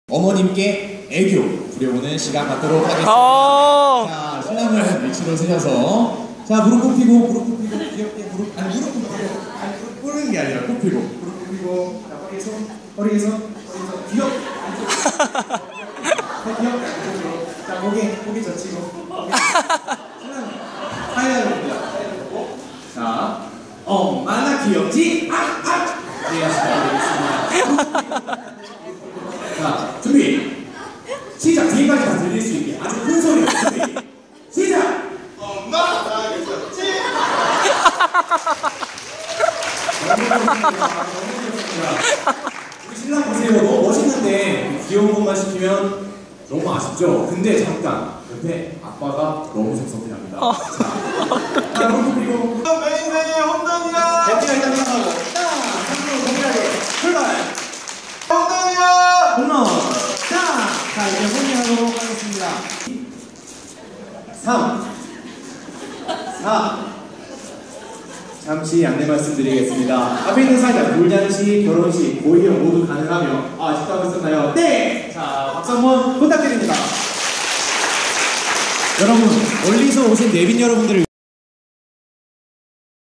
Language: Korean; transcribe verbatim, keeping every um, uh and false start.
어머님께 애교 부려보는 시간 갖도록 하겠습니다. 자, 신랑을 위치로 세셔서 자, 무릎 굽히고 무릎 굽히고 귀엽게 무릎 아니 무릎 굽히고 아니 무릎 꿇는 게 아니라 굽히고 무릎 굽히고 자, 허리에 손 허리에 손 허리에 손 귀엽게 귀엽게 안쪽으로 자, 고개 고개 젖히고 신랑 하이라이트입니다. 자, 엄마나 귀엽지? 아! 아! 네, 되겠습니다. 자, 준비! 시작! 뒤에까지 다 들릴 수 있게 아주 큰 소리로 준비! 시작! 엄마 나 귀엽지? 너무 귀엽습니다. 우리 신랑 보세요. 너무 멋있는데 귀여운 것만 시키면 너무 아쉽죠? 근데 잠깐 옆에 아빠가 너무 섭섭해합니다. 어. 자, 무릎 꿇고 내 인생의 홈런이야! 벤치가 일단 생각하고 자, 삼촌 동일하게 출발! 홈런이야! 홈런! 자, 자 이제 홈런하도록 하겠습니다. 삼, 사. 잠시 안내 말씀드리겠습니다. 앞에 있는 사이다 돌잔치, 결혼식, 고이형 모두 가능하며 아, 아직도 하고 있었나요? 네! 자, 박수 한번 부탁드립니다. 여러분, 멀리서 오신 내빈 여러분들을